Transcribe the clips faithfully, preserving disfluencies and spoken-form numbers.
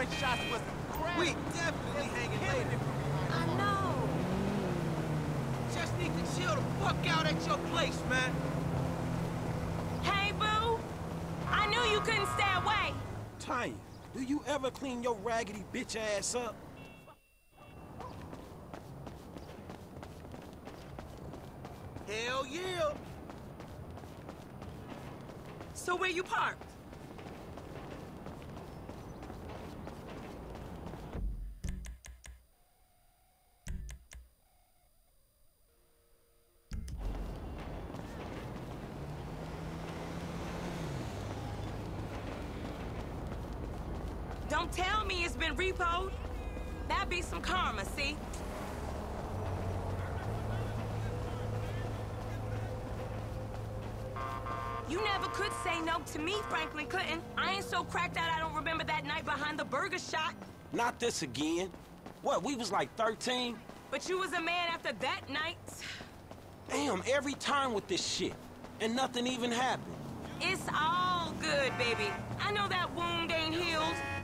night shots was crap. We definitely hanging later. I know. Just need to chill the fuck out at your place, man. Hey, boo. I knew you couldn't stay away. Tanya, do you ever clean your raggedy bitch ass up? Hell yeah. So where you parked? Don't tell me it's been repoed. That'd be some karma, see? You never could say no to me, Franklin Clinton. I ain't so cracked out I don't remember that night behind the burger shop. Not this again. What, we was like thirteen? But you was a man after that night. Damn, every time with this shit. And nothing even happened. It's all good, baby. I know that wound ain't healed.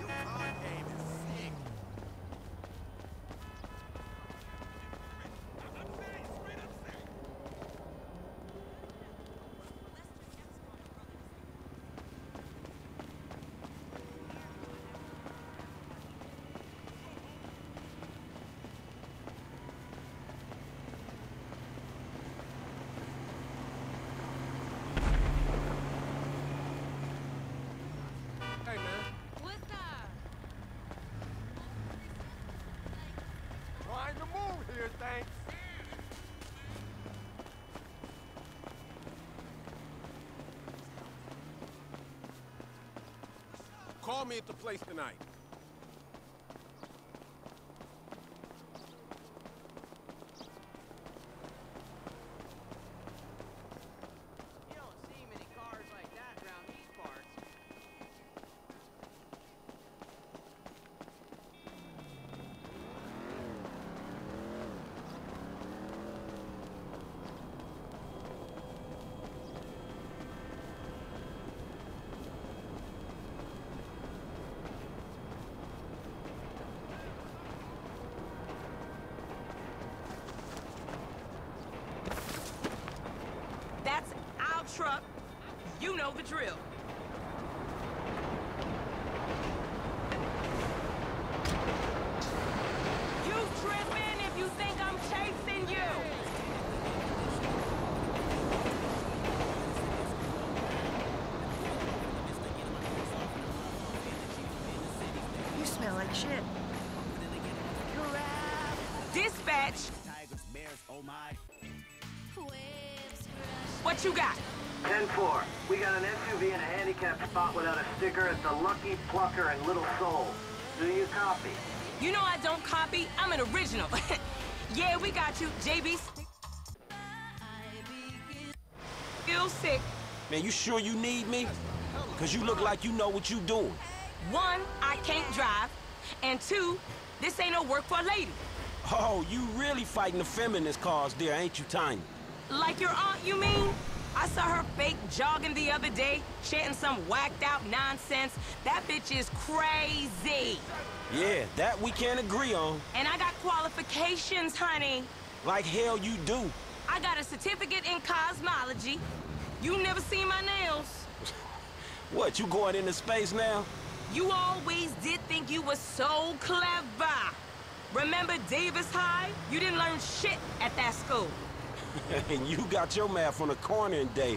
Hey, man. What's up? Trying to move here, thanks. Call me at the place tonight. You don't see many cars like that around these parts. That's our truck. You know the drill. You tripping if you think I'm chasing you. You smell like shit. Dispatch. What you got? ten four. We got an S U V in a handicapped spot without a sticker at the Lucky Plucker and Little Soul. Do you copy? You know I don't copy. I'm an original. Yeah, we got you, J B. Still sick. Man, you sure you need me? Cause you look like you know what you doing. One, I can't drive. And two, this ain't no work for a lady. Oh, you really fighting the feminist cause there, ain't you, Tanya? Like your aunt, you mean? I saw her fake jogging the other day, chanting some whacked-out nonsense. That bitch is crazy. Yeah, that we can't agree on. And I got qualifications, honey. Like hell you do. I got a certificate in cosmology. You never seen my nails. What, you going into space now? You always did think you were so clever. Remember Davis High? You didn't learn shit at that school. And you got your math on the corner in Davis.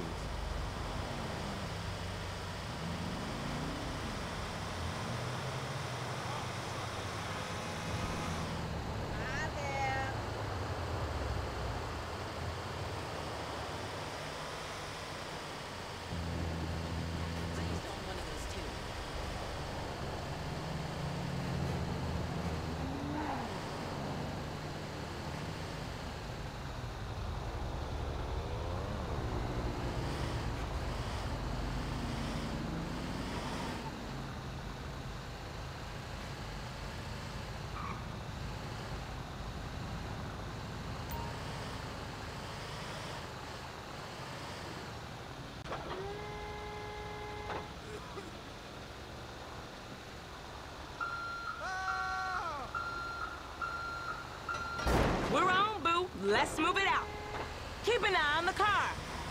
Let's move it out. Keep an eye on the car.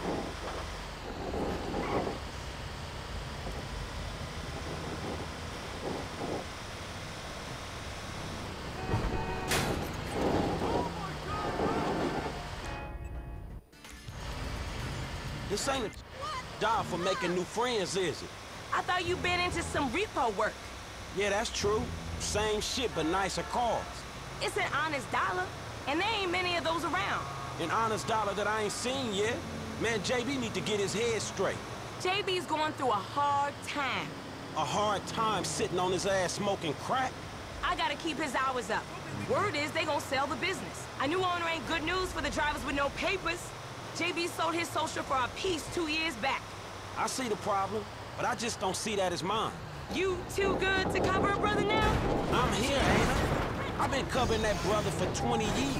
This ain't a job for making new friends, is it? I thought you'd been into some repo work. Yeah, that's true. Same shit, but nicer cars. It's an honest dollar, and there ain't many of those around. An honest dollar that I ain't seen yet. Man, J B need to get his head straight. J B's going through a hard time. A hard time sitting on his ass smoking crack. I gotta keep his hours up. Word is they gonna sell the business. A new owner ain't good news for the drivers with no papers. J B sold his social for a piece two years back. I see the problem, but I just don't see that as mine. You too good to cover a brother now? I'm here, ain't I? I've been covering that brother for twenty years.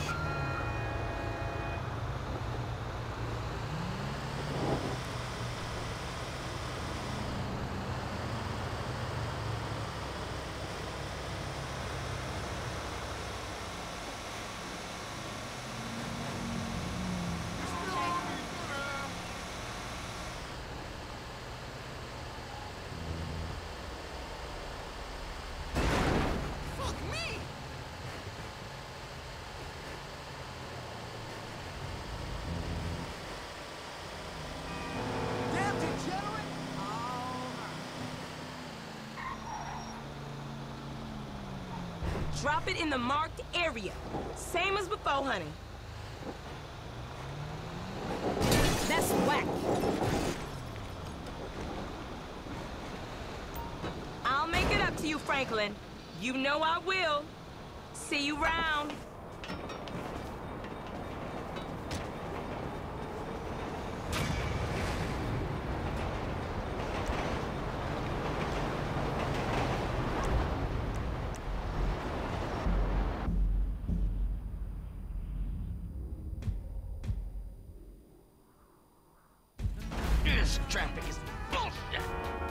Drop it in the marked area. Same as before, honey. That's whack. I'll make it up to you, Franklin. You know I will. See you round. This traffic is bullshit.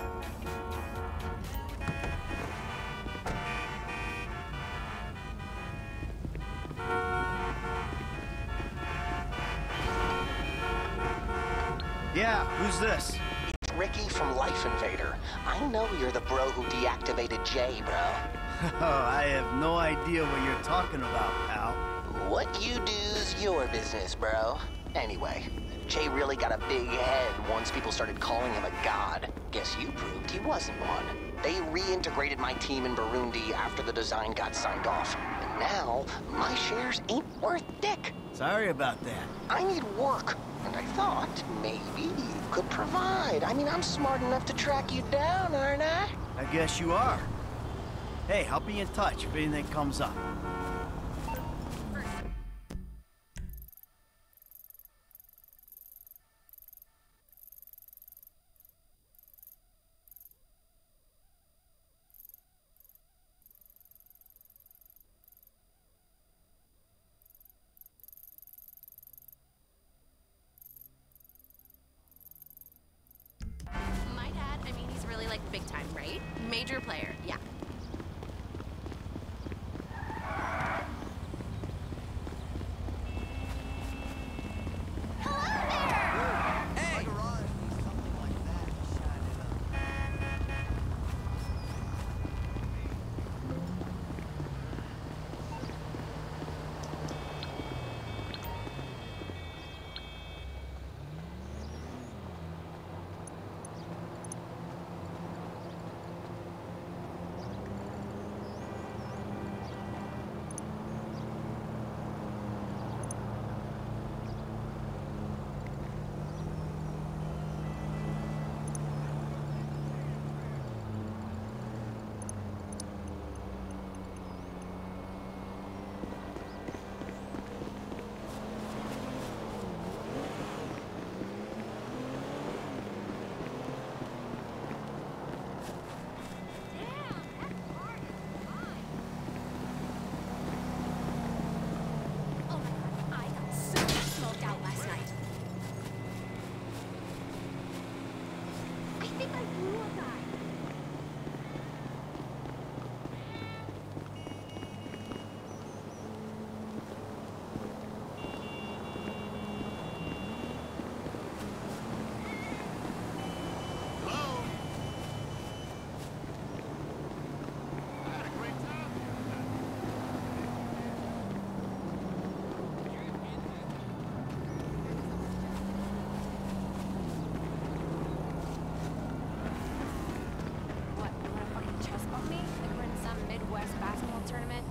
Yeah, who's this? It's Ricky from Life Invader. I know you're the bro who deactivated Jay, bro. Oh, I have no idea what you're talking about, pal. What you do's your business, bro. Anyway, Jay really got a big head once people started calling him a god. Guess you proved he wasn't one. They reintegrated my team in Burundi after the design got signed off. And now, my shares ain't worth dick. Sorry about that. I need work, and I thought maybe you could provide. I mean, I'm smart enough to track you down, aren't I? I guess you are. Hey, I'll be in touch if anything comes up. My dad, I mean, he's really like big time, right? Major player, yeah.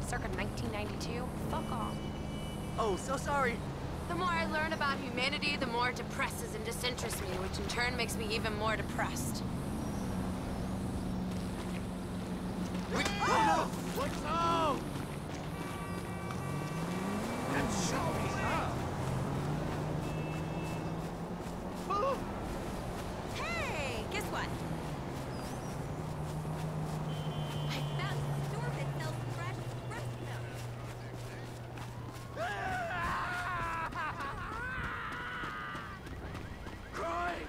circa nineteen ninety-two? Fuck off. Oh, so sorry. The more I learn about humanity, the more it depresses and disinterests me, which in turn makes me even more depressed. What's up? And show me how. Hey, guess what? I found a store that sells fresh breast milk. Crying!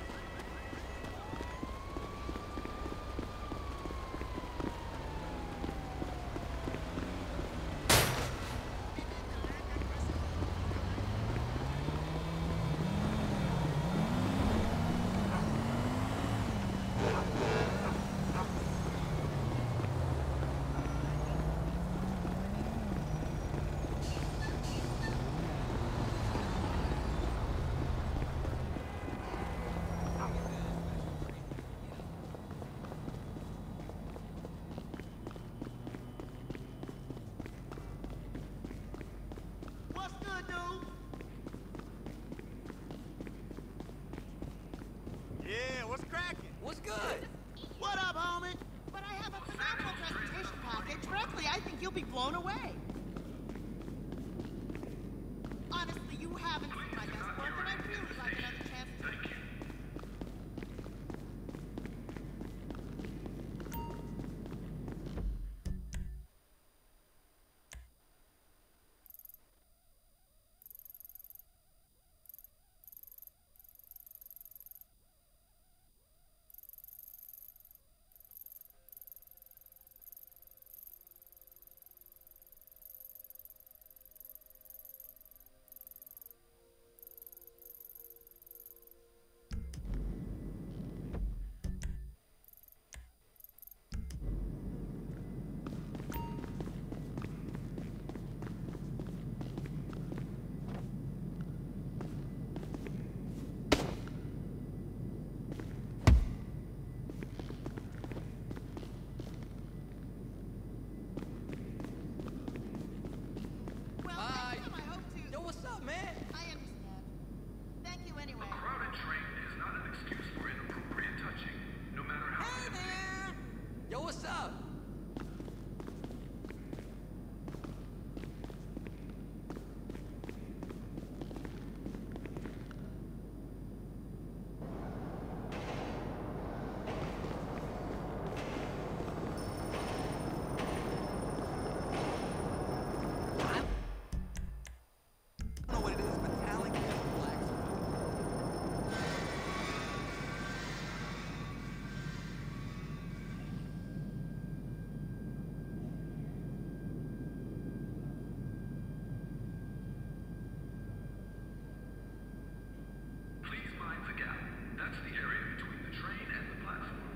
What's good, dude? Yeah, what's cracking? What's good? What up, homie? But I have a phenomenal presentation package. Frankly, I think you'll be blown away. Honestly, you haven't seen my best work, and I'd really like another chance to... Well, Hi. next time I hope to... Yo, what's up, man? I understand. Thank you anyway. Crowded train is not an excuse for inappropriate touching, no matter how Hey empty. there! Yo, what's up? I don't know what it is, metallic and black. Please mind the gap. That's the area between the train and the platform.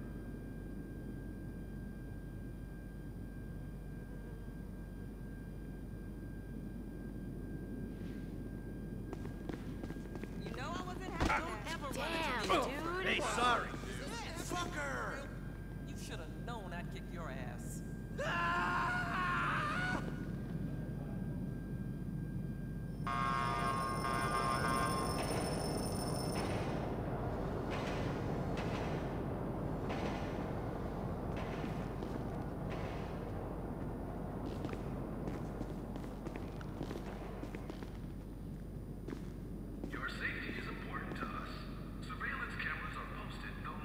You know I wasn't happy. Don't ever run into Damn, me. dude. Hey, sorry. Fucker! You should have known I'd kick your ass. Your safety is important to us. Surveillance cameras are posted no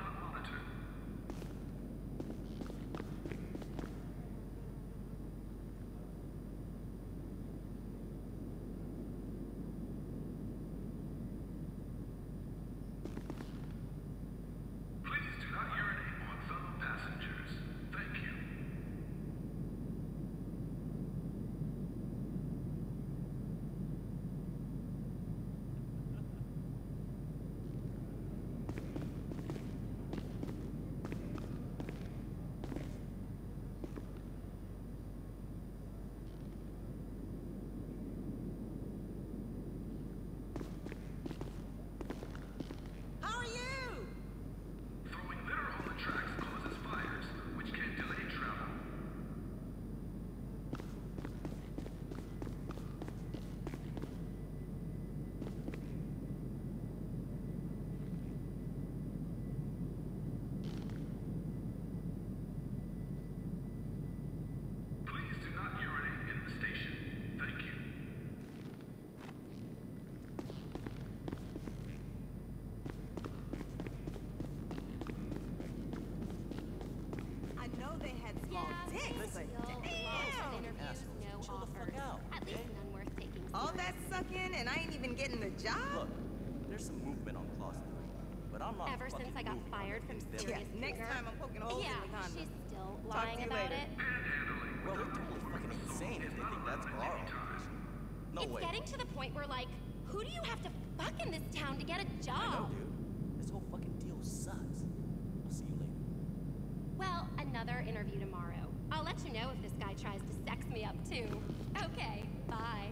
working and I ain't even getting the job? Look, there's some movement on clause three, but I'm not Ever since I got moving fired on from them. Yeah, Serious next Cougar. time I'm poking holes Yeah, in the condom. she's still Talk to lying you about later. it. Well, they're totally fucking insane if they think that's our obligation. No it's way. getting to the point where, like, who do you have to fuck in this town to get a I know, job? dude. This whole fucking deal sucks. I'll see you later. Well, another interview tomorrow. I'll let you know if this guy tries to sex me up, too. Okay, bye.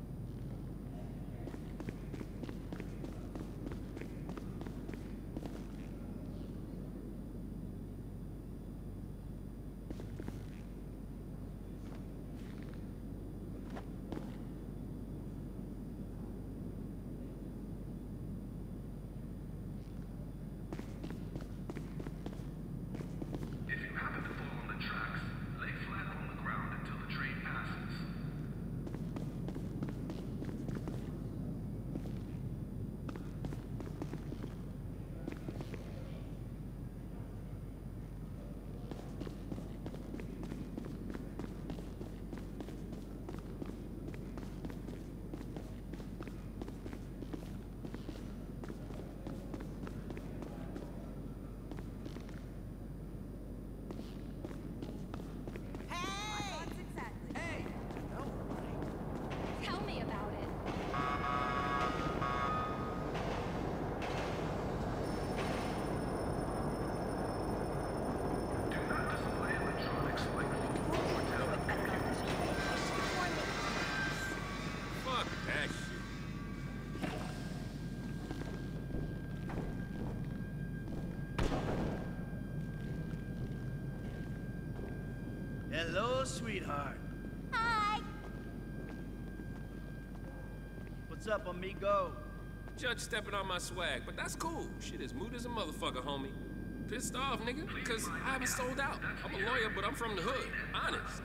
If you happen to fall on the tracks, lay flat on the ground until the train passes. Tell me about it. Do not display electronics like food or television. Fuck that shit. Hello, sweetheart. Hi. What's up, amigo? Judge stepping on my swag, but that's cool. Shit is mood as a motherfucker, homie. Pissed off, nigga, because I haven't sold out. I'm a lawyer, but I'm from the hood. Honest.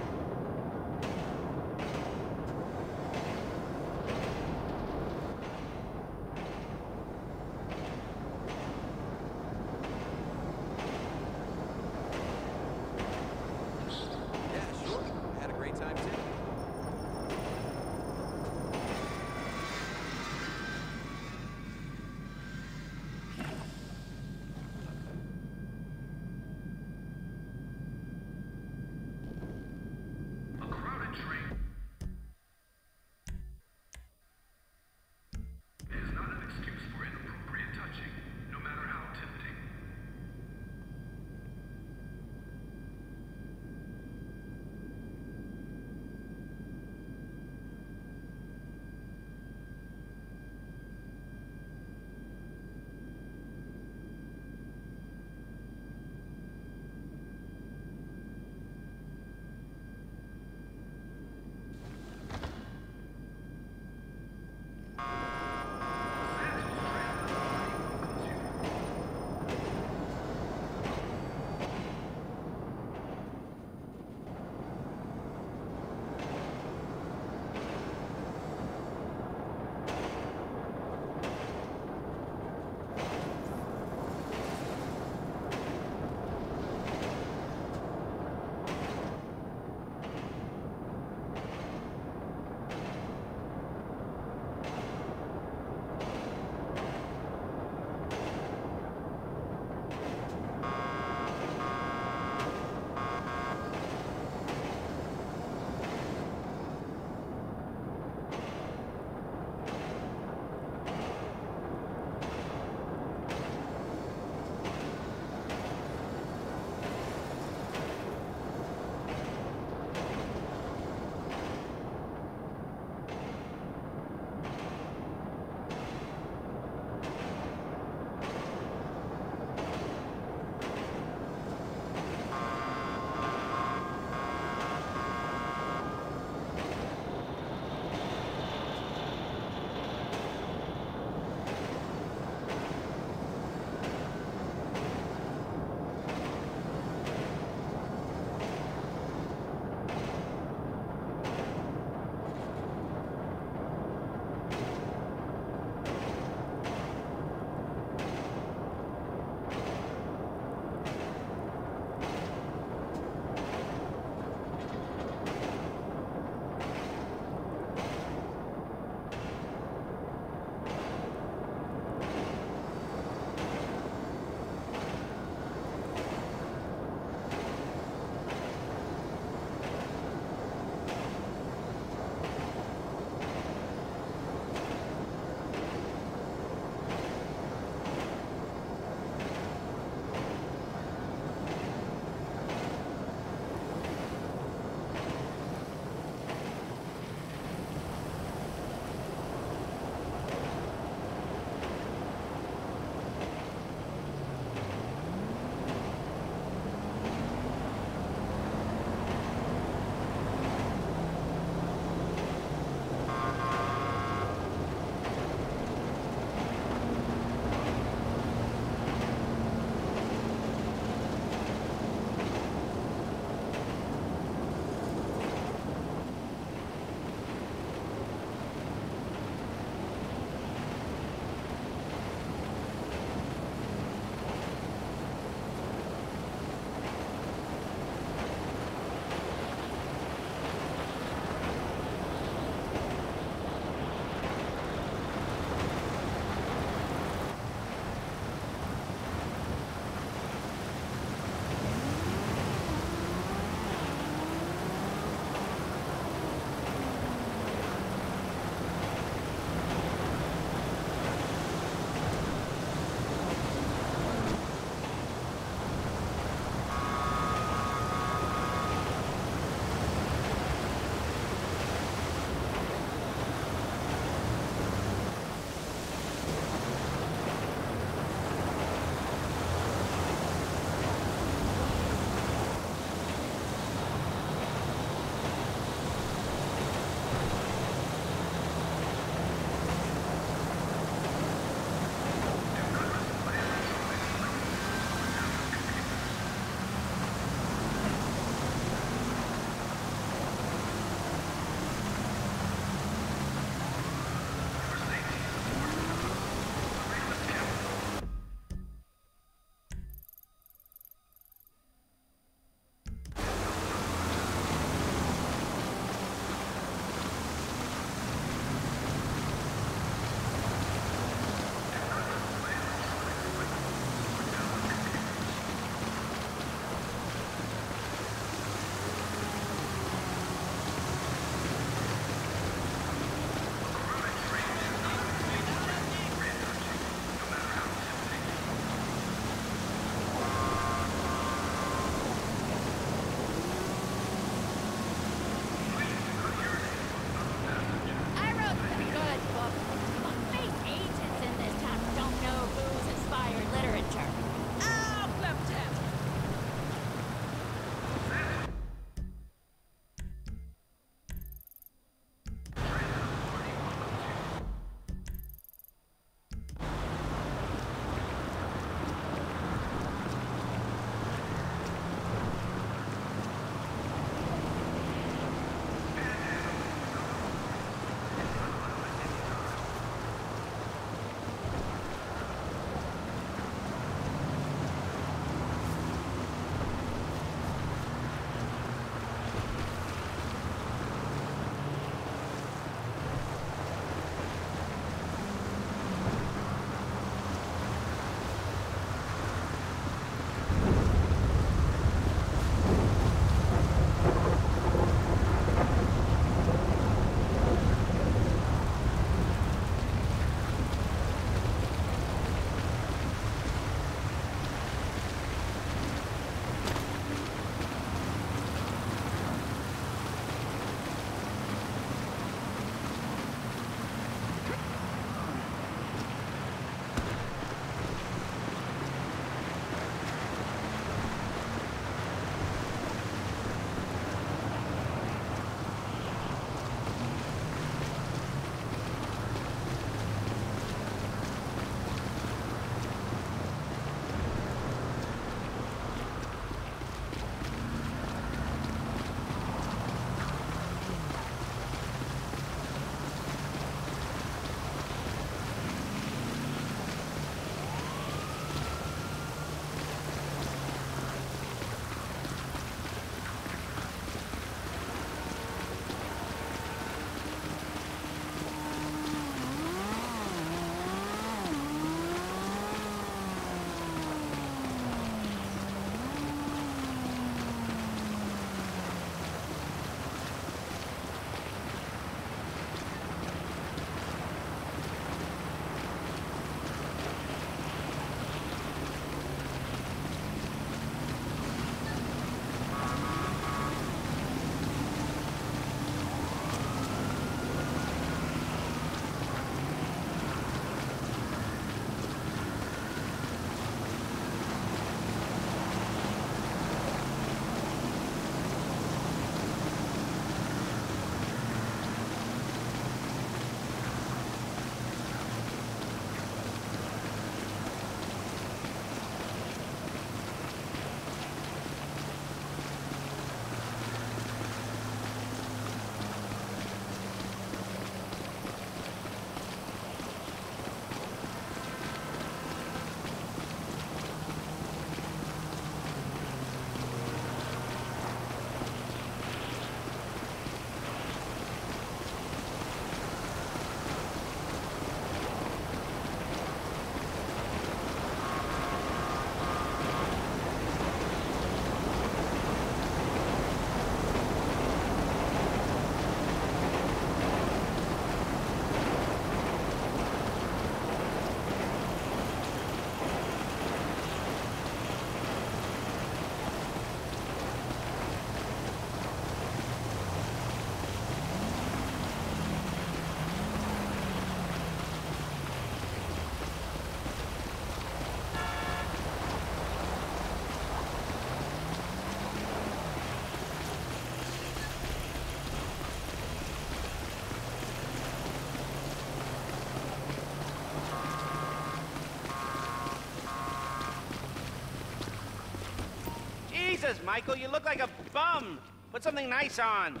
Jesus, Michael, you look like a bum. Put something nice on.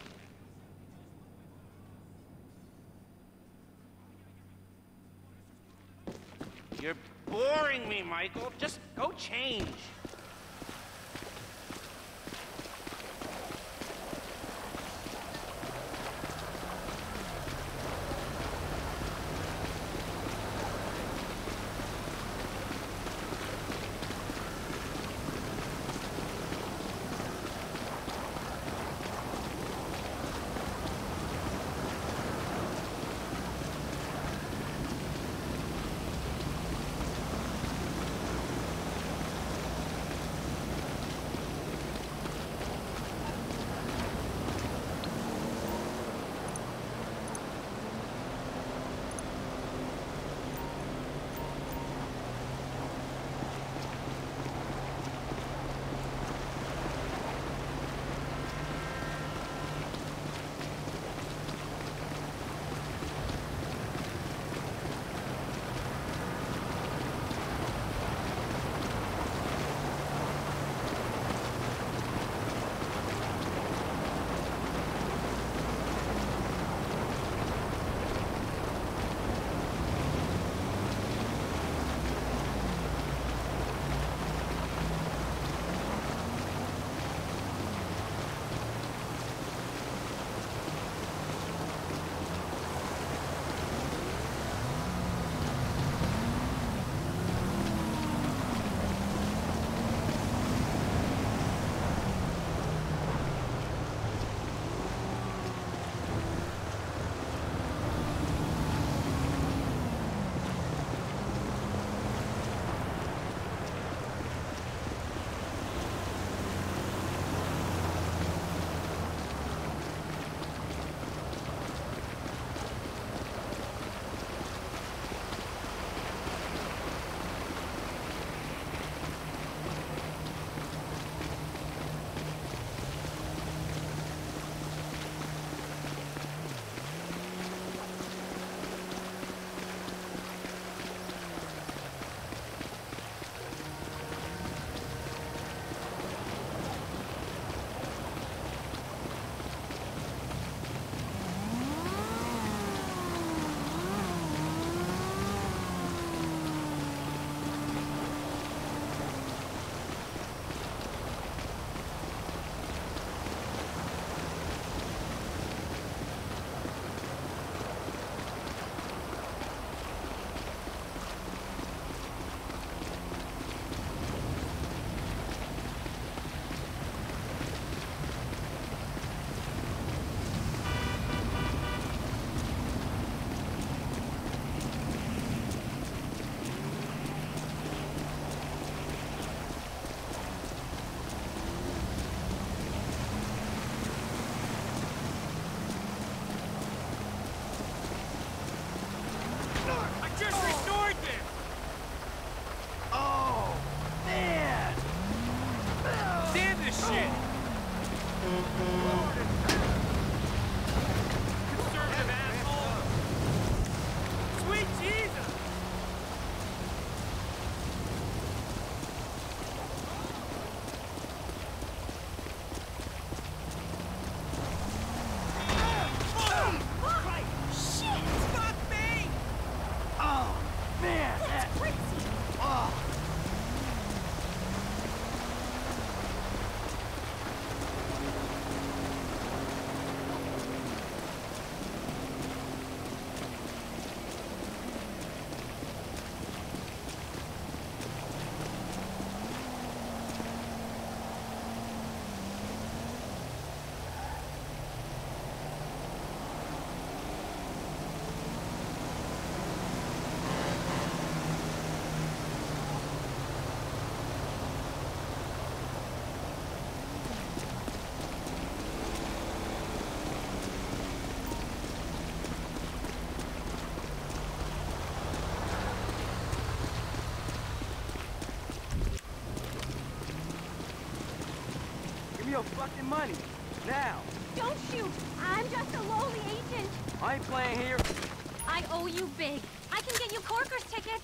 You're boring me, Michael. Just go change. your fucking money. Now. Don't shoot. I'm just a lowly agent. I ain't playing here. I owe you big. I can get you Corker's tickets.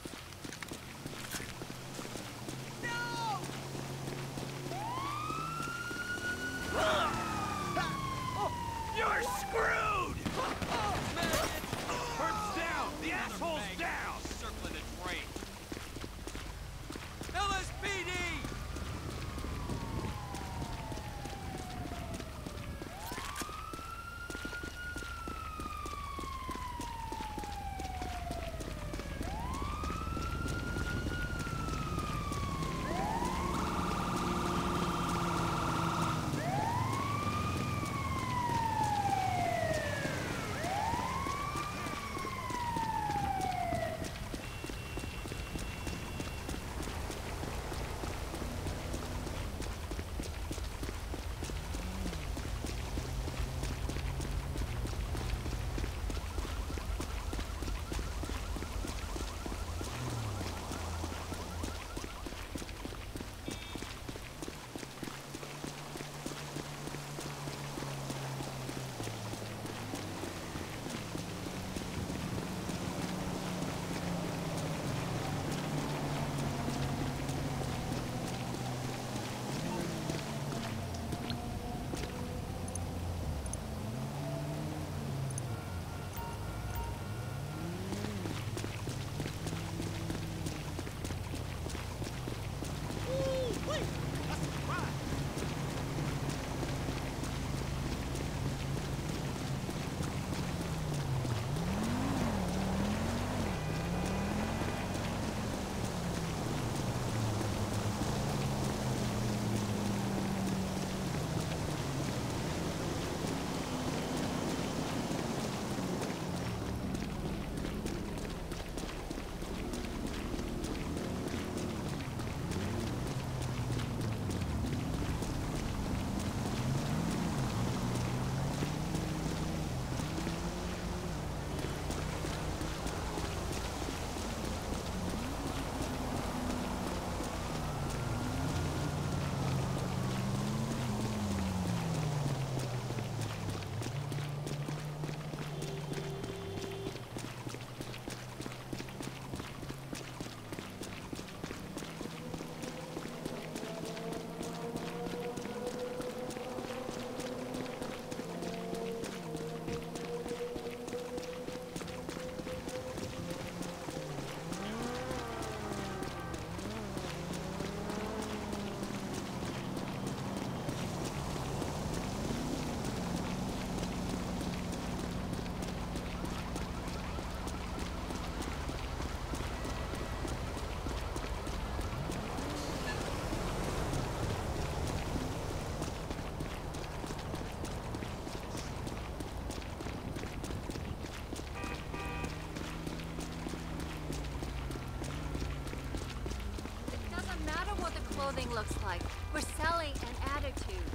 clothing looks like. We're selling an attitude.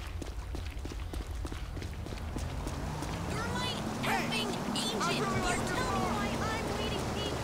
You're my effing agent! You tell me why I'm leading people!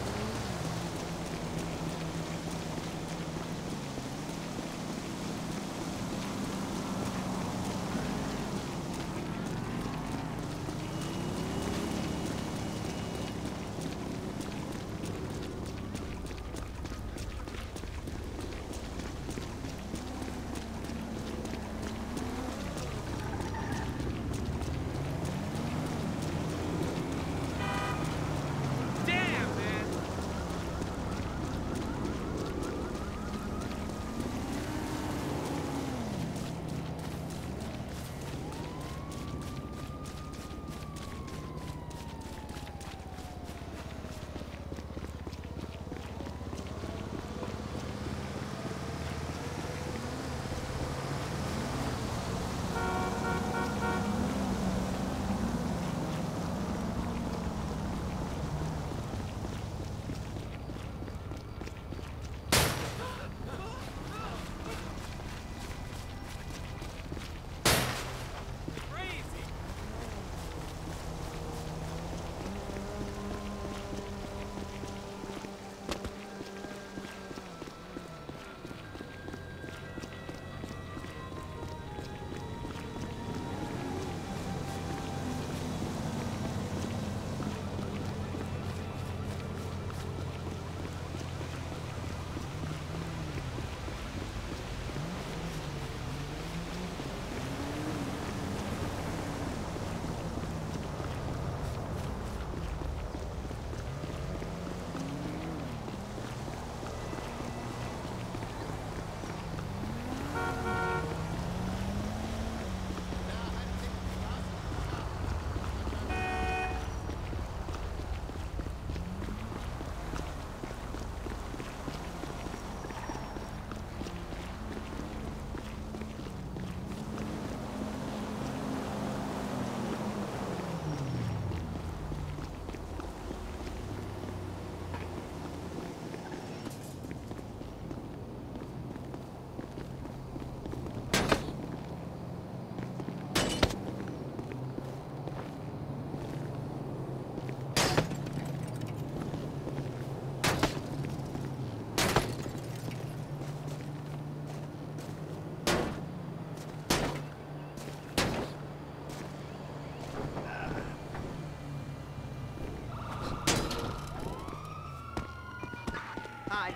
Hi.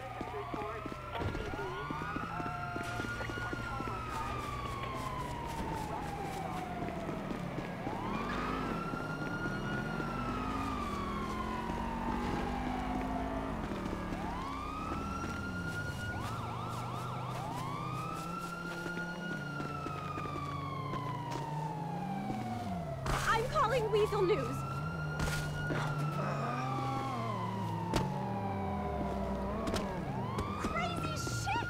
I'm calling Weasel News. Crazy shit!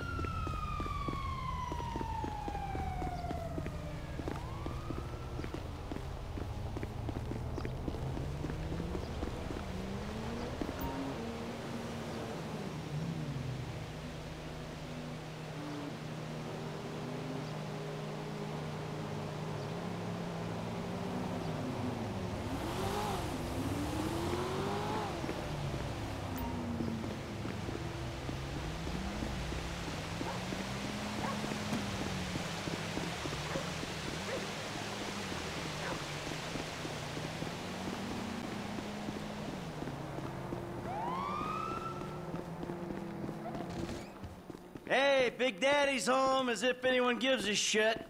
Hey, Big Daddy's home, as if anyone gives a shit.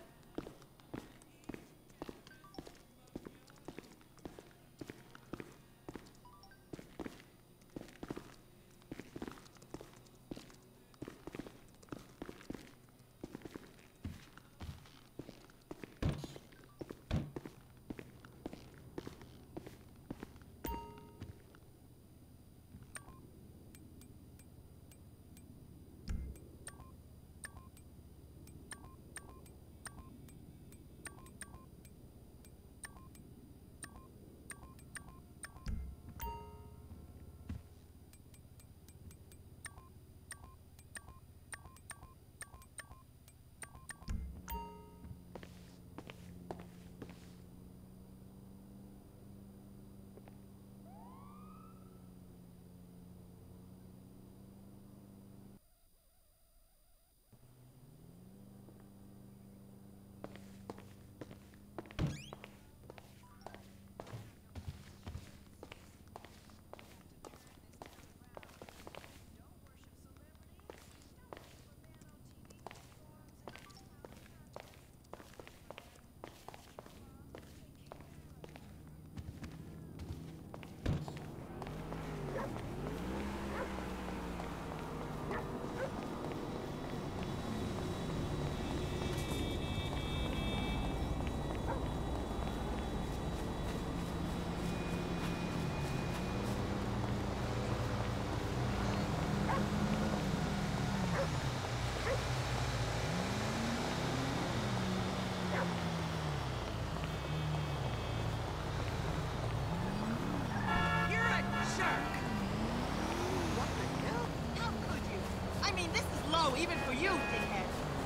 low, even for you, dickhead.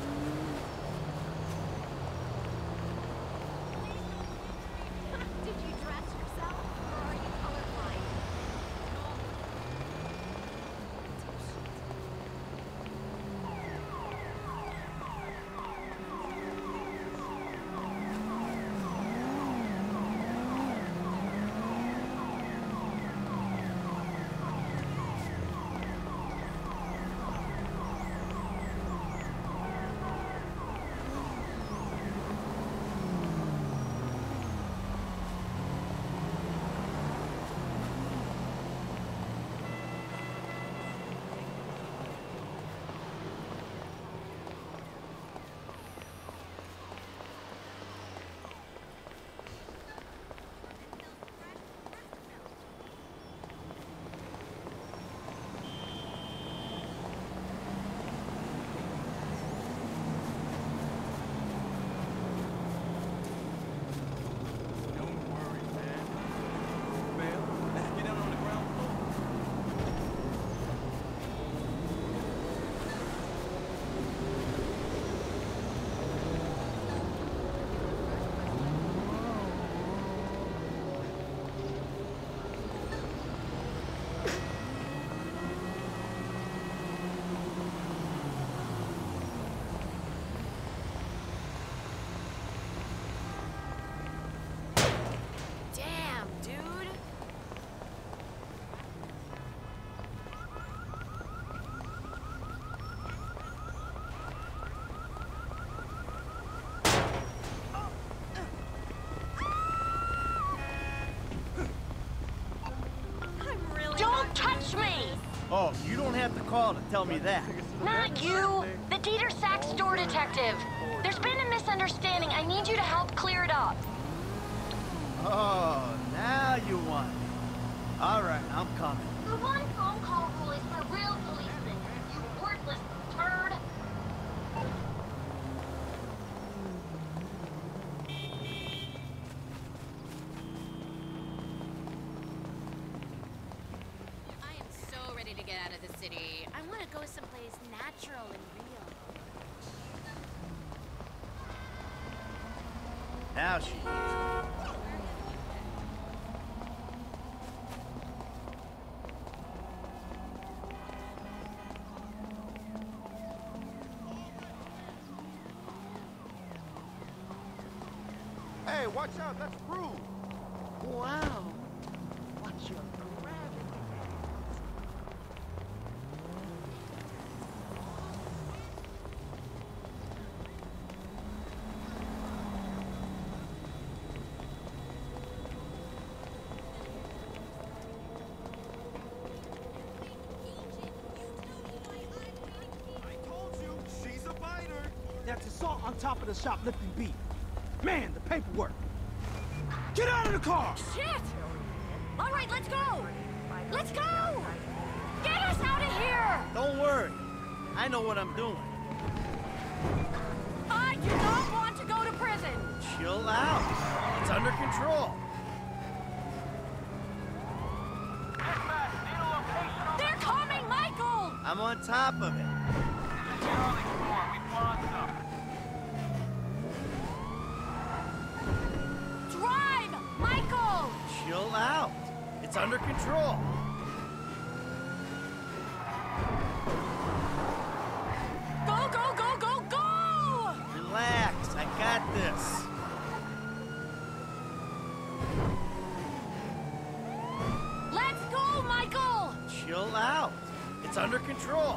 Did you dress yourself, or are you colorblind? Damn, dude. I'm really Don't touch me! Oh, you don't have to call to tell me that. Not you! The Dieter Sachs store detective! There's been a misunderstanding. I need you to help clear it up. Oh, now you want it. All right, I'm coming. The one phone call rule is for real policemen, you worthless turd. I am so ready to get out of the city. I want to go someplace natural and real. Now she is. Hey, watch out, that's rude. Wow. What's your gravity? I told you, she's a biter. That's assault on top of the shoplifting beat. Man, the paperwork. Get out of the car! Shit! All right, let's go! Let's go! Get us out of here! Don't worry. I know what I'm doing. I do not want to go to prison! Chill out. It's under control. They're coming, Michael! I'm on top of it. Drive, Michael! Chill out. It's under control. Go, go, go, go, go! Relax. I got this. Let's go, Michael! Chill out. It's under control.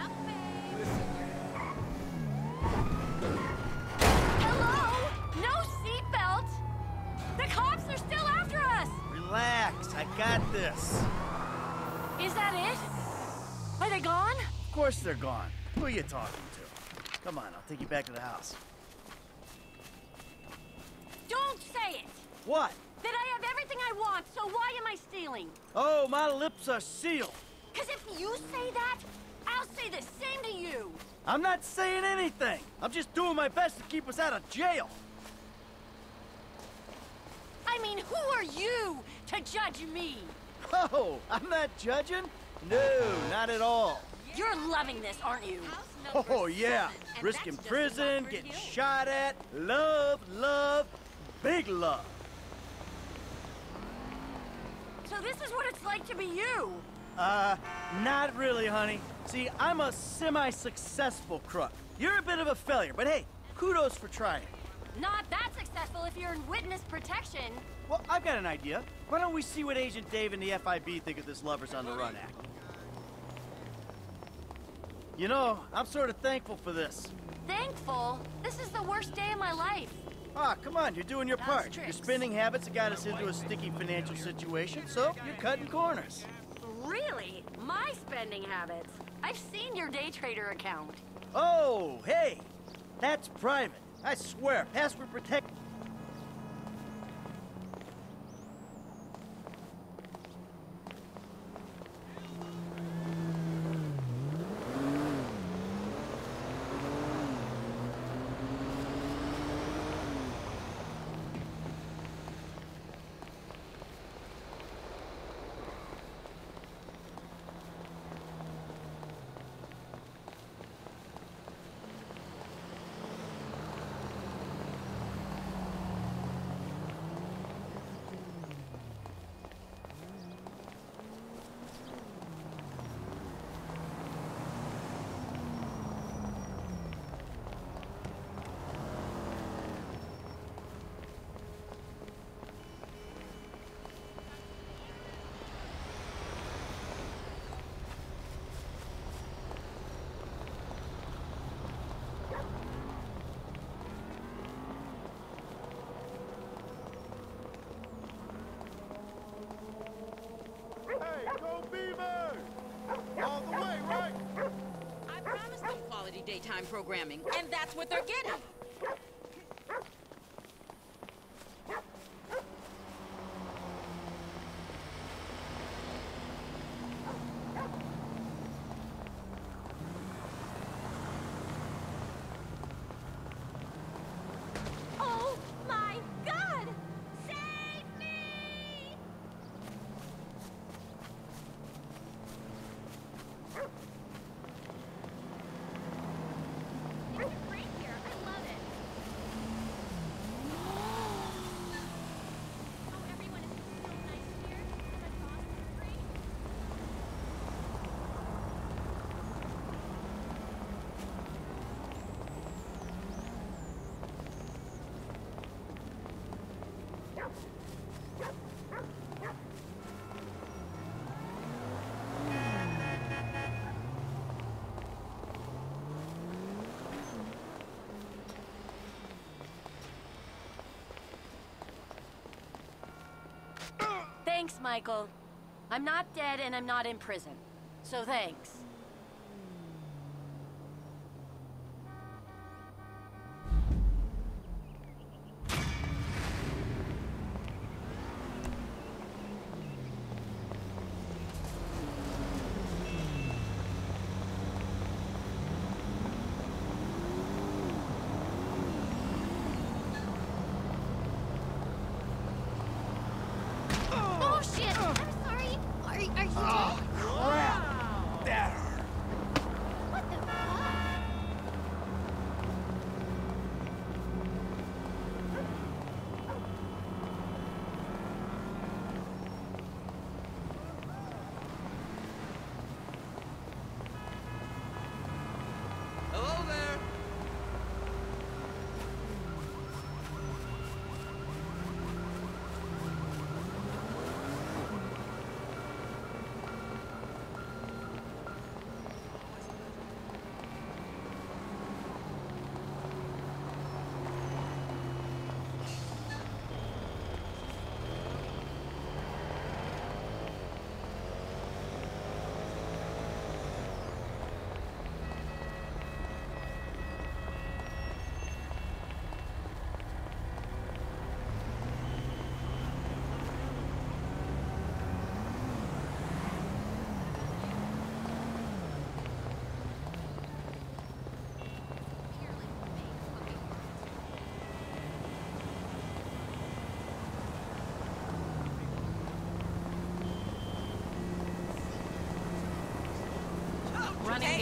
Hello? No seatbelt? The cops are still after us! Relax. I got this. Is that it? Are they gone? Of course they're gone. Who are you talking to? Come on, I'll take you back to the house. Don't say it! What? That I have everything I want, so why am I stealing? Oh, my lips are sealed. Because if you say that, I'll say the same to you. I'm not saying anything. I'm just doing my best to keep us out of jail. I mean, who are you to judge me? Oh, I'm not judging? No, not at all. You're loving this, aren't you? Oh, yeah. Risking prison, getting shot at. Love, love, big love. So this is what it's like to be you. Uh, not really, honey. See, I'm a semi-successful crook. You're a bit of a failure, but hey, kudos for trying. Not that successful if you're in witness protection. Well, I've got an idea. Why don't we see what Agent Dave and the F I B think of this Lovers on the Run act? You know, I'm sort of thankful for this. Thankful? This is the worst day of my life. Ah, come on, you're doing your That's part. tricks. Your spending habits have got us into a sticky financial situation, so you're cutting corners. Really? My spending habits? I've seen your day trader account. Oh, hey! That's private. I swear, password protect... Hey, go Beaver! All the way, right? I promised them quality daytime programming, and that's what they're getting. Oh my God! Save me! It's great here. I love it. Oh, everyone is so nice here. And my boss is great. Thanks, Michael. I'm not dead and I'm not in prison. So thanks. Oh, shit! I'm sorry. Are, are you... Oh, crap! That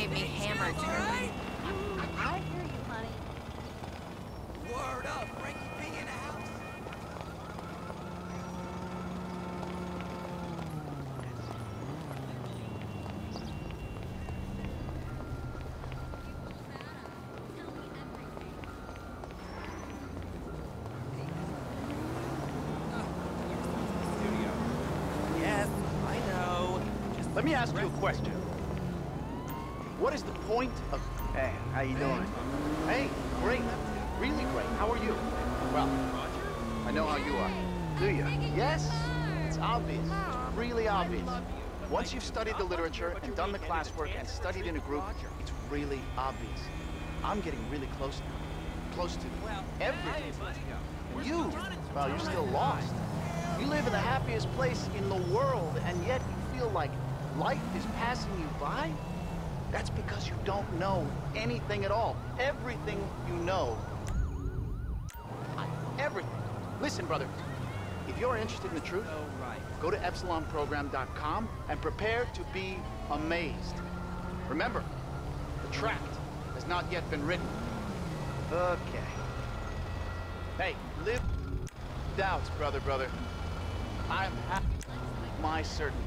gave me hammered. I hear you, honey. Word up, Frankie P in the house. Yes, I know. Just Let me ask you a question. What is the point of... Hey, how you doing? Hey, great. Really great. How are you? Well, I know how you are. Do you? Yes? It's obvious. Really obvious. Once you've studied the literature and done the classwork and studied in a group, it's really obvious. I'm getting really close now. Close to everything. And you, well, you're still lost. You live in the happiest place in the world, and yet you feel like life is passing you by? That's because you don't know anything at all. Everything you know. Everything. Listen, brother. If you're interested in the truth, go to epsilon program dot com and prepare to be amazed. Remember, the tract has not yet been written. Okay. Hey, live doubts, brother, brother. I'm happy with my certainties.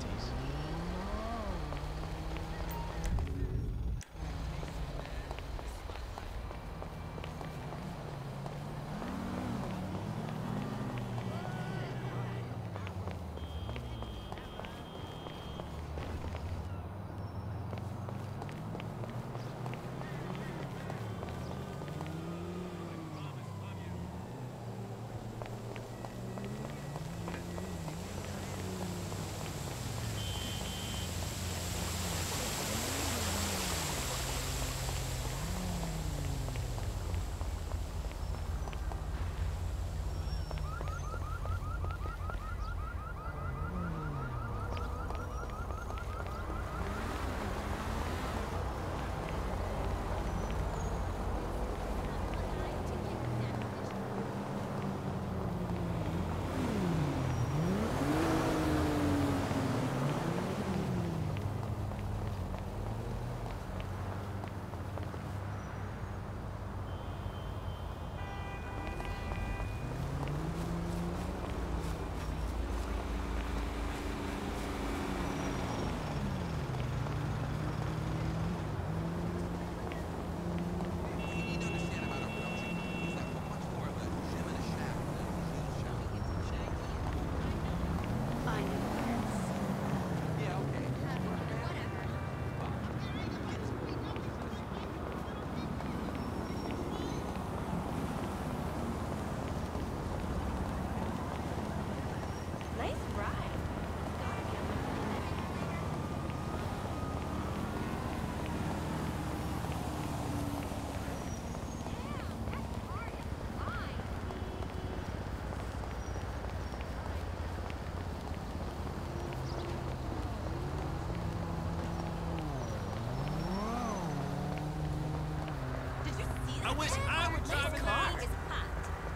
I wish I would drive in car that. is hot.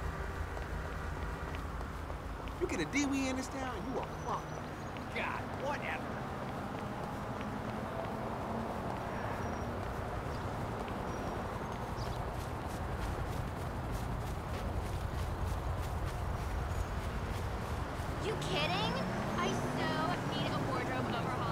You get a D W I in this town, you are fucked. God, whatever. You kidding? I so need a wardrobe overhaul.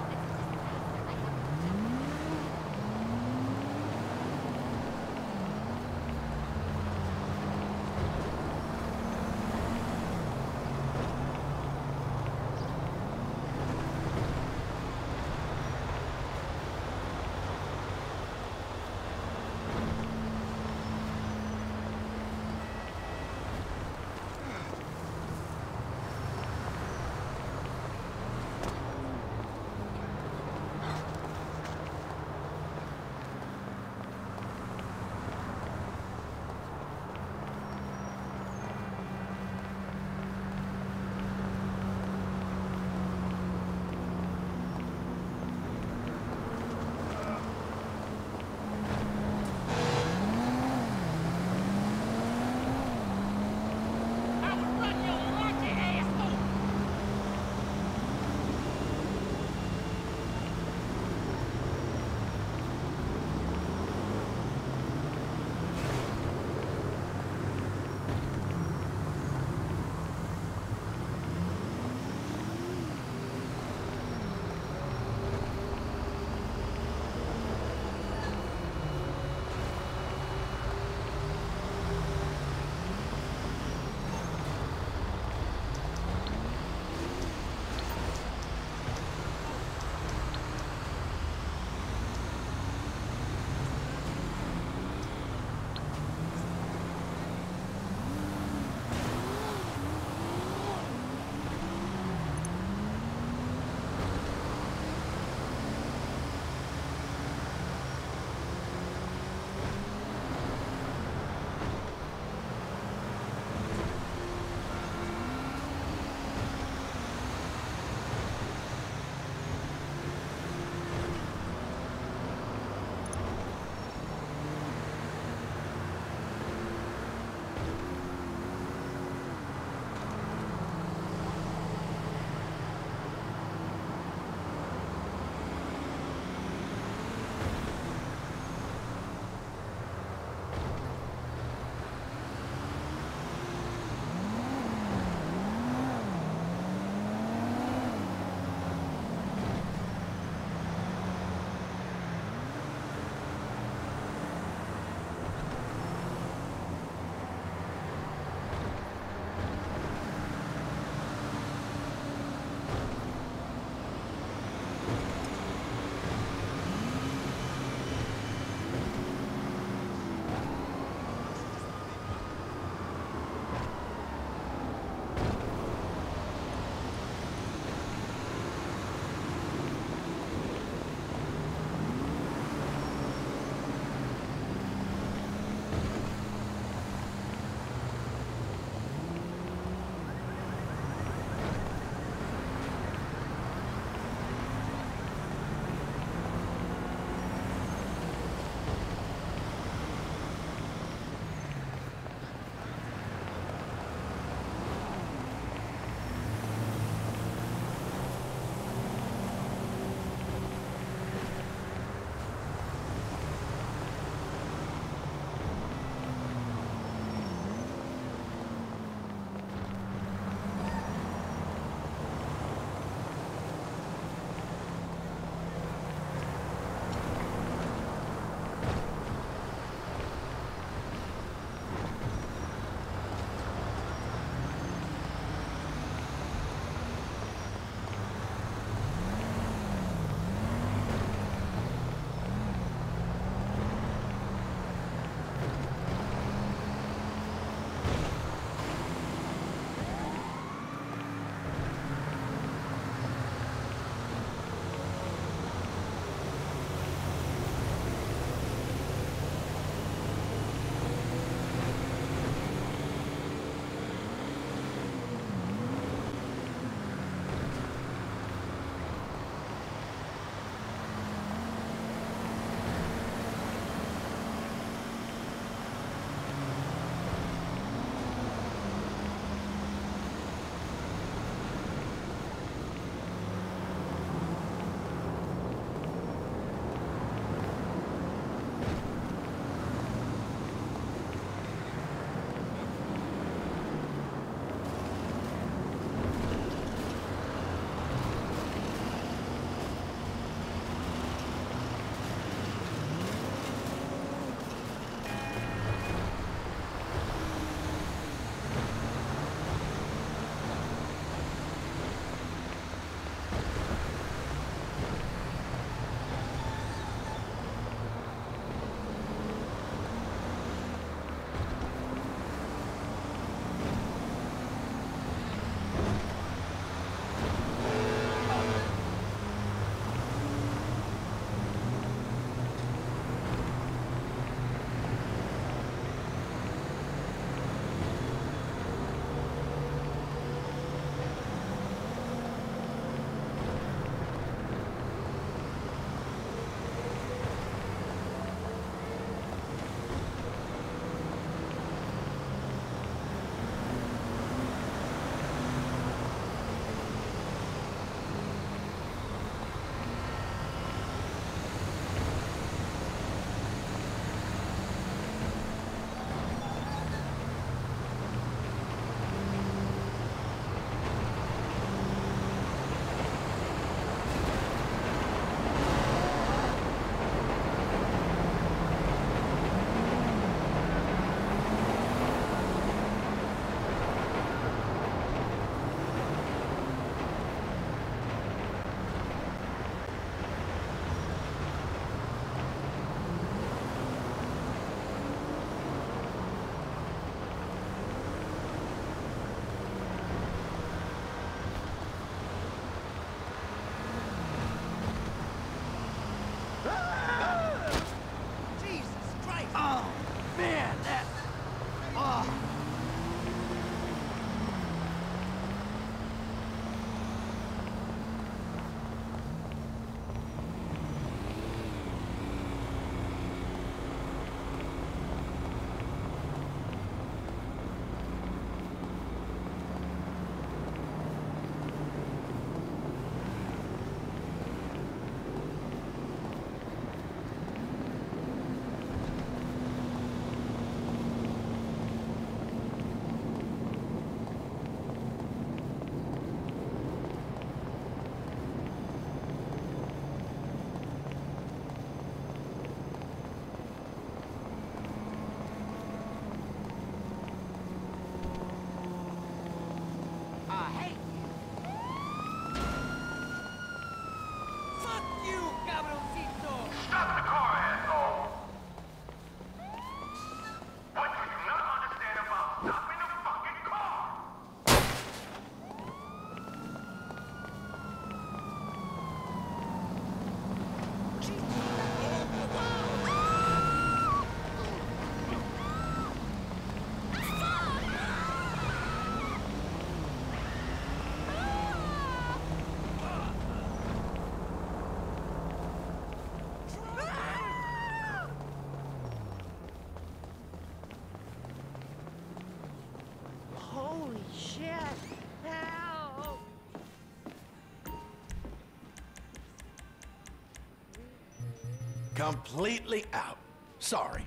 Completely out. Sorry.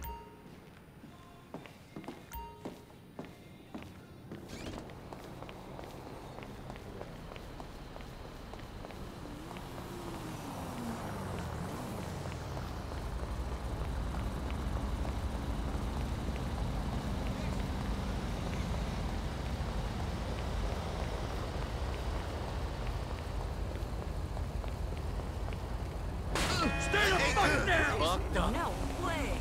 Stay the fuck down! Fucked up. No way.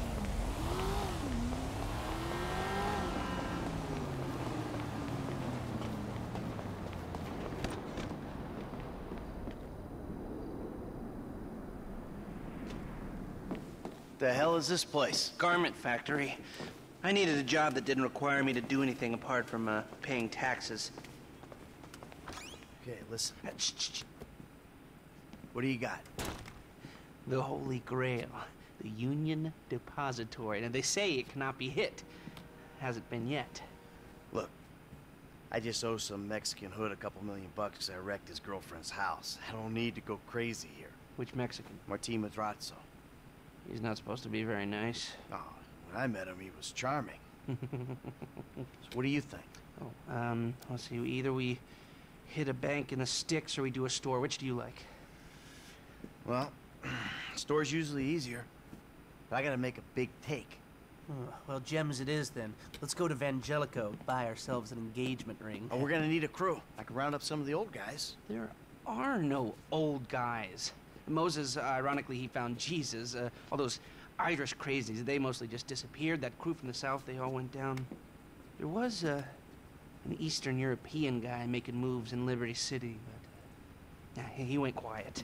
The hell is this place? Garment factory. I needed a job that didn't require me to do anything apart from uh, paying taxes. Okay, listen. Shh, shh, shh. What do you got? The Holy Grail. The Union Depository. And they say it cannot be hit. Hasn't been yet. Look, I just owe some Mexican hood a couple million bucks because I wrecked his girlfriend's house. I don't need to go crazy here. Which Mexican? Martin Madrazo. He's not supposed to be very nice. Oh, when I met him, he was charming. So what do you think? Oh, um, let's see. Either we hit a bank in the sticks or we do a store. Which do you like? Well, store's usually easier. But I gotta make a big take. Oh, well, gems it is then. Let's go to Vangelico, buy ourselves an engagement ring. Oh, we're gonna need a crew. I can round up some of the old guys. There are no old guys. Moses, uh, ironically, he found Jesus. Uh, all those Irish crazies, they mostly just disappeared. That crew from the south, they all went down. There was uh, an Eastern European guy making moves in Liberty City, but uh, yeah, he went quiet.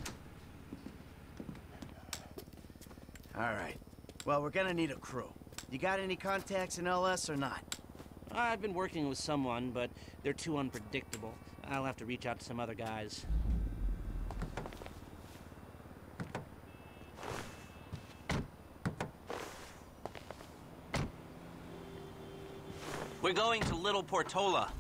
All right. Well, we're gonna need a crew. You got any contacts in L S or not? I've been working with someone, but they're too unpredictable. I'll have to reach out to some other guys. We're going to Little Portola.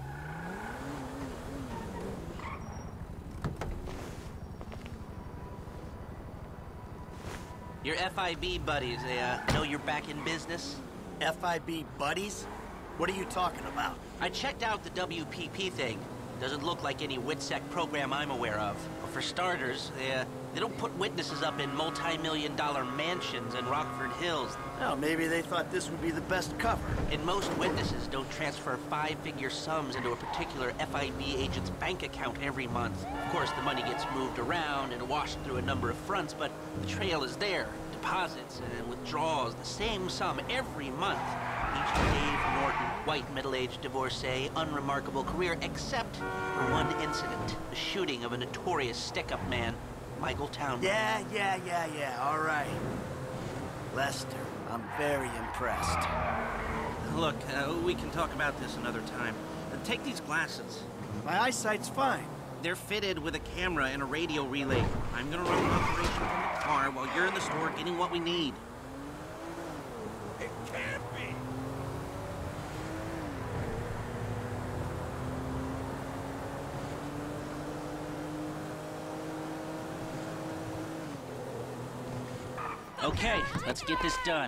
Your F I B buddies, they uh, know you're back in business? F I B buddies? What are you talking about? I checked out the W P P thing. Doesn't look like any WITSEC program I'm aware of. Well, for starters, they, uh, they don't put witnesses up in multi-million dollar mansions in Rockford Hills. Oh, maybe they thought this would be the best cover. And most witnesses don't transfer five-figure sums into a particular F I B agent's bank account every month. Of course, the money gets moved around and washed through a number of fronts, but the trail is there. Deposits and withdrawals, the same sum every month. Each Dave Norton, white middle-aged divorcee, unremarkable career, except for one incident, the shooting of a notorious stick-up man, Michael Townley. Yeah, yeah, yeah, yeah, all right. Lester, I'm very impressed. Look, uh, we can talk about this another time. Uh, take these glasses. My eyesight's fine. They're fitted with a camera and a radio relay. I'm gonna run an operation from the car while you're in the store getting what we need. It can't be! Okay, let's get this done.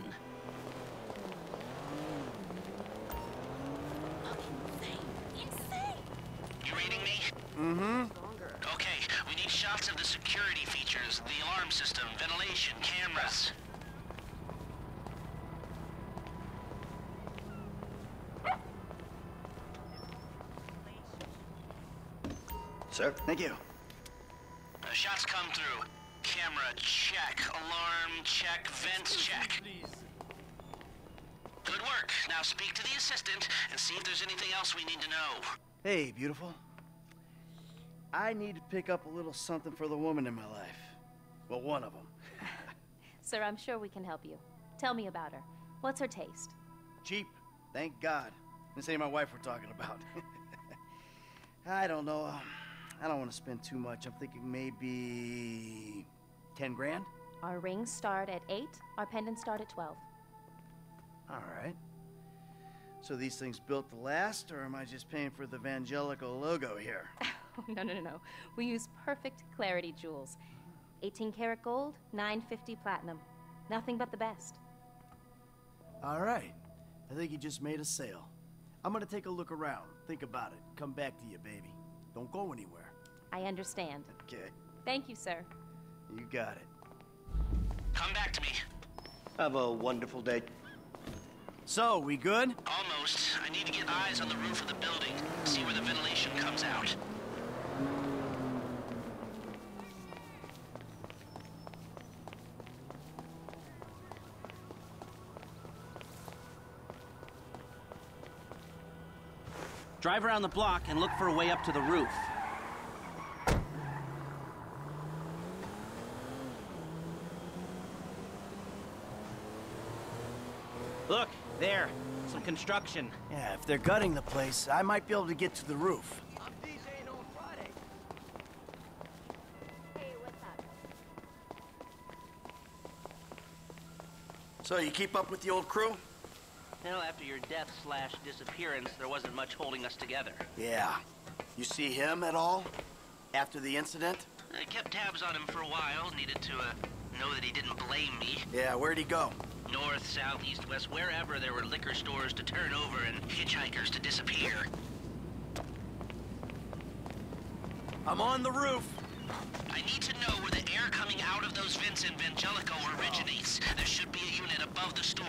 You reading me? Mm-hmm. Okay, we need shots of the security features, the alarm system, ventilation, cameras. Sir? Thank you. Uh, shots come through. Camera check, alarm check, vents check. Good work. Now speak to the assistant and see if there's anything else we need to know. Hey, beautiful. I need to pick up a little something for the woman in my life. Well, one of them. Sir, I'm sure we can help you. Tell me about her. What's her taste? Cheap. Thank God. This ain't my wife we're talking about. I don't know. I don't want to spend too much. I'm thinking maybe ten grand? Our rings start at eight, our pendants start at twelve. All right. So these things built to last, or am I just paying for the Vangelico logo here? No, no, no, no. We use perfect clarity jewels. eighteen karat gold, nine fifty platinum. Nothing but the best. All right. I think you just made a sale. I'm gonna take a look around, think about it, come back to you, baby. Don't go anywhere. I understand. Okay. Thank you, sir. You got it. Come back to me. Have a wonderful day. So, we good? Almost. I need to get eyes on the roof of the building, see where the ventilation comes out. Drive around the block and look for a way up to the roof. Look, there. Some construction. Yeah, if they're gutting the place, I might be able to get to the roof. I'm DJing on Friday. Hey, what's up? So, you keep up with the old crew? Well, after your death slash disappearance, there wasn't much holding us together. Yeah. You see him at all? After the incident? I kept tabs on him for a while, needed to, uh, know that he didn't blame me. Yeah, where'd he go? North, south, east, west, wherever there were liquor stores to turn over and hitchhikers to disappear. I'm on the roof. I need to know where the air coming out of those vents in Vangelico originates. There should be a unit above the store.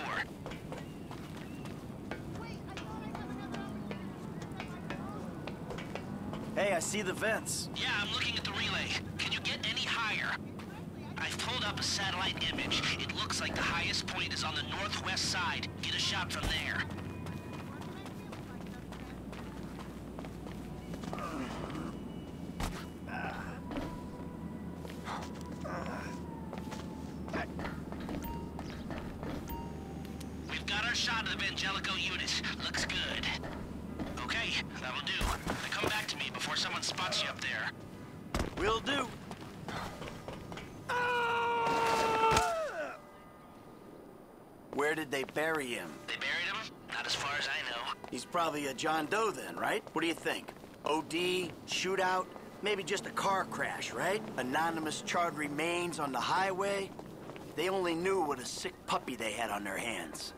Hey, I see the vents. Yeah, I'm looking at the relay. Can you get any higher? I've pulled up a satellite image. It looks like the highest point is on the northwest side. Get a shot from there. We've got our shot of the Vangelico unit. Looks good. Okay, that'll do. Now come back to me before someone spots you up there. Will do. Where did they bury him? They buried him? Not as far as I know. He's probably a John Doe then, right? What do you think? O D, shootout, maybe just a car crash, right? Anonymous charred remains on the highway. They only knew what a sick puppy they had on their hands.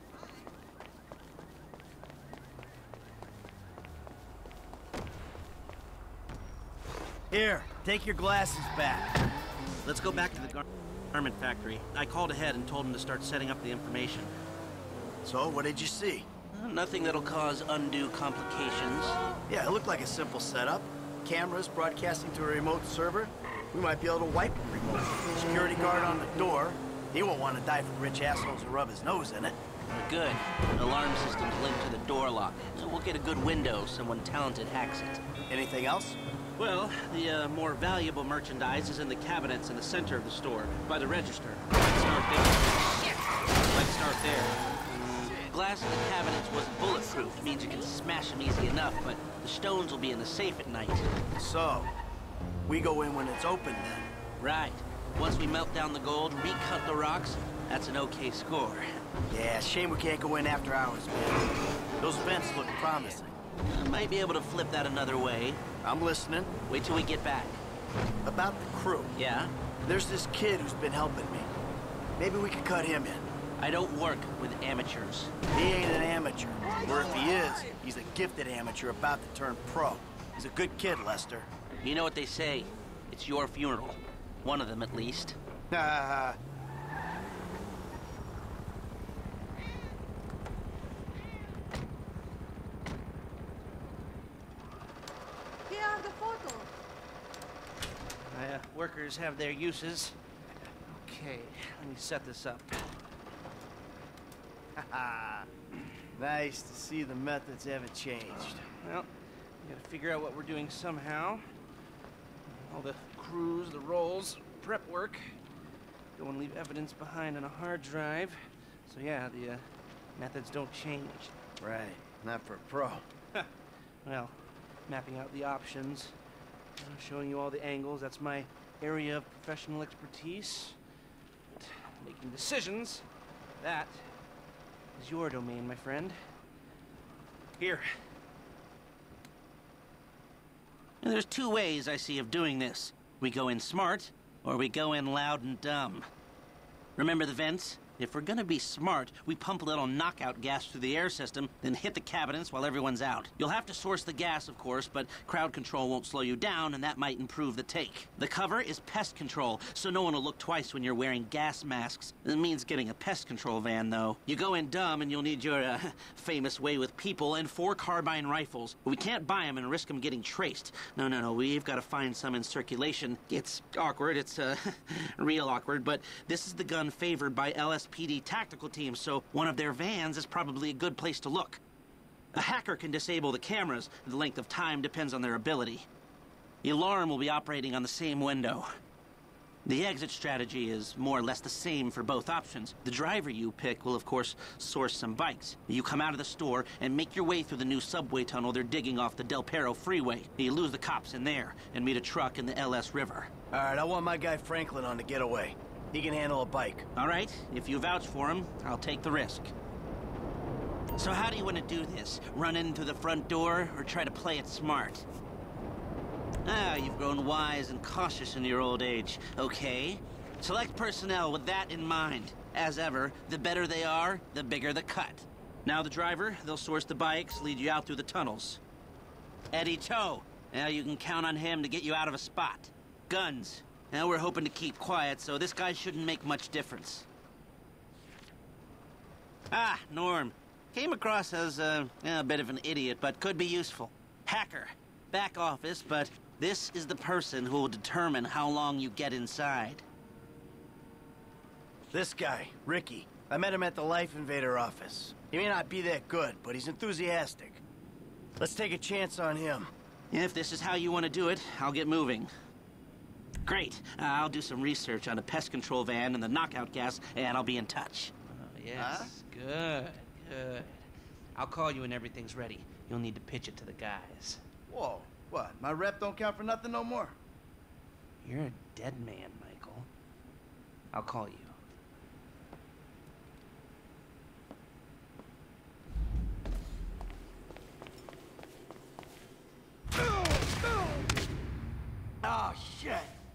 Here, take your glasses back. Let's go back to the gar garment factory. I called ahead and told him to start setting up the information. So, what did you see? Uh, nothing that'll cause undue complications. Yeah, it looked like a simple setup. Cameras broadcasting to a remote server. We might be able to wipe the remote. Security guard on the door. He won't want to die for rich assholes who rub his nose in it. Uh, good. The alarm system's linked to the door lock. So we'll get a good window. Someone talented hacks it. Anything else? Well, the uh, more valuable merchandise is in the cabinets in the center of the store, by the register. Let's start there. Let's start there. Mm, glass in the cabinets wasn't bulletproof. Means you can smash them easy enough, but the stones will be in the safe at night. So, we go in when it's open then? Right. Once we melt down the gold, recut the rocks, that's an okay score. Yeah, shame we can't go in after hours, man. Those vents look promising. I might be able to flip that another way. I'm listening. Wait till we get back. About the crew. Yeah? There's this kid who's been helping me. Maybe we could cut him in. I don't work with amateurs. He ain't an amateur. Or if he is, he's a gifted amateur about to turn pro. He's a good kid, Lester. You know what they say. It's your funeral. One of them, at least. Ha Here are the photos. My uh, workers have their uses. Okay, let me set this up. ha. Nice to see the methods haven't changed. Well, we gotta figure out what we're doing somehow. All the crews, the rolls, prep work. Don't want to leave evidence behind on a hard drive. So yeah, the uh, methods don't change. Right, not for a pro. Well, mapping out the options, uh, showing you all the angles. That's my area of professional expertise. But making decisions, that is your domain, my friend. Here. And there's two ways I see of doing this. We go in smart, or we go in loud and dumb. Remember the vents? If we're gonna be smart, we pump a little knockout gas through the air system, then hit the cabinets while everyone's out. You'll have to source the gas, of course, but crowd control won't slow you down, and that might improve the take. The cover is pest control, so no one will look twice when you're wearing gas masks. It means getting a pest control van, though. You go in dumb, and you'll need your, uh, famous way with people and four carbine rifles. We can't buy them and risk them getting traced. No, no, no, we've got to find some in circulation. It's awkward, it's, uh, real awkward, but this is the gun favored by L S P D tactical teams, so one of their vans is probably a good place to look. A hacker can disable the cameras. The length of time depends on their ability. The alarm will be operating on the same window. The exit strategy is more or less the same for both options. The driver you pick will, of course, source some bikes. You come out of the store and make your way through the new subway tunnel they're digging off the Del Perro freeway. You lose the cops in there and meet a truck in the L S River. All right, I want my guy Franklin on the getaway. He can handle a bike. All right, if you vouch for him, I'll take the risk. So how do you want to do this? Run in through the front door, or try to play it smart? Ah, you've grown wise and cautious in your old age. Okay. Select personnel with that in mind. As ever, the better they are, the bigger the cut. Now the driver, they'll source the bikes, lead you out through the tunnels. Eddie Tow. Now you can count on him to get you out of a spot. Guns. Now we're hoping to keep quiet, so this guy shouldn't make much difference. Ah, Norm. Came across as uh, a bit of an idiot, but could be useful. Hacker. Back office, but this is the person who will determine how long you get inside. This guy, Ricky. I met him at the Life Invader office. He may not be that good, but he's enthusiastic. Let's take a chance on him. If this is how you want to do it, I'll get moving. Great. Uh, I'll do some research on the pest control van and the knockout gas, and I'll be in touch. Oh, yes. Huh? Good, good. I'll call you when everything's ready. You'll need to pitch it to the guys. Whoa, what? My rep don't count for nothing no more? You're a dead man, Michael. I'll call you. Oh, shit!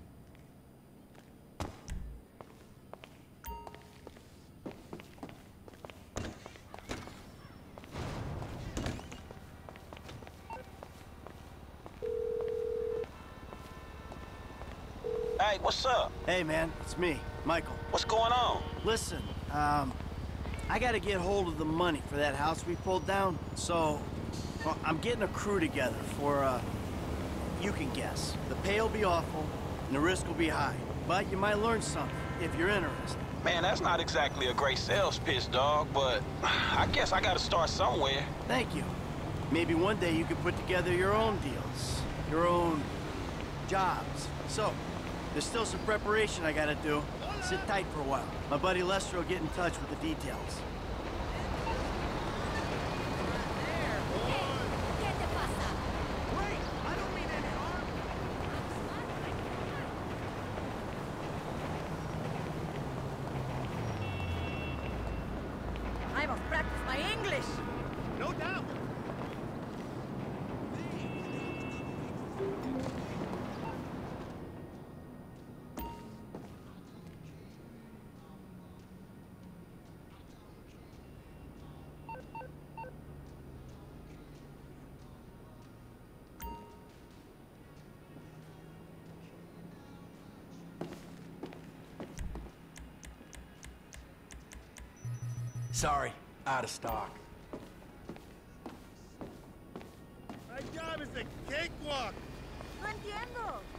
Hey, what's up? Hey, man, it's me, Michael. What's going on? Listen, um, I gotta get hold of the money for that house we pulled down, so well, I'm getting a crew together for, uh, you can guess. The pay will be awful, and the risk will be high, but you might learn something if you're interested. Man, that's not exactly a great sales pitch, dog, but I guess I gotta start somewhere. Thank you. Maybe one day you could put together your own deals, your own jobs. So, there's still some preparation I gotta do. Sit tight for a while. My buddy Lester will get in touch with the details. I must practice my English. No doubt. Sorry, out of stock. My job is a cakewalk. No entiendo.